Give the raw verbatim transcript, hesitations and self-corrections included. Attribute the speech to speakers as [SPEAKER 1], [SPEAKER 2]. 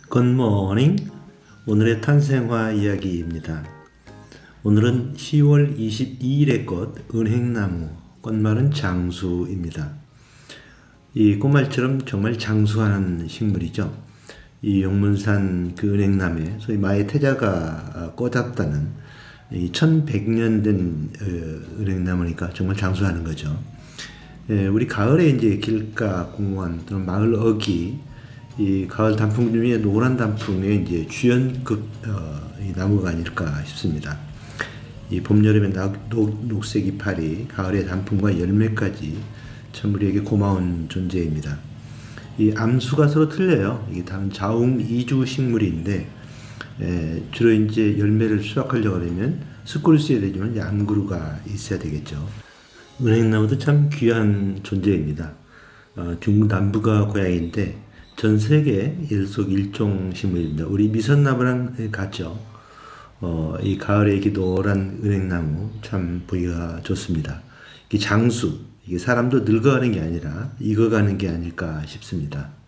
[SPEAKER 1] 굿모닝. 오늘의 탄생화 이야기입니다. 오늘은 시월 이십이일의 꽃 은행나무, 꽃말은 장수입니다. 이 꽃말처럼 정말 장수하는 식물이죠. 이 용문산 그 은행나무에 소위 마의 태자가 꽂았다는 이 천백 년 된 은행나무니까 정말 장수하는 거죠. 우리 가을에 이제 길가, 공원 또는 마을 어귀, 이 가을 단풍 중에 노란 단풍의 이제 주연급 어, 이 나무가 아닐까 싶습니다. 이 봄, 여름에 녹, 녹색 이파리, 가을의 단풍과 열매까지 참 우리에게 고마운 존재입니다. 이 암수가 서로 틀려요. 이게 다른 자웅 이주 식물인데 에, 주로 이제 열매를 수확하려고 하면 스꿀을 써야 되지만 암그루가 있어야 되겠죠. 은행나무도 참 귀한 존재입니다. 어, 중국 남부가 고향인데 전 세계 일석일종 식물입니다. 우리 미선나무랑 같죠. 어, 이 가을에 이렇게 노란 은행나무 참 보기가 좋습니다. 이게 장수, 이게 사람도 늙어가는 게 아니라 익어가는 게 아닐까 싶습니다.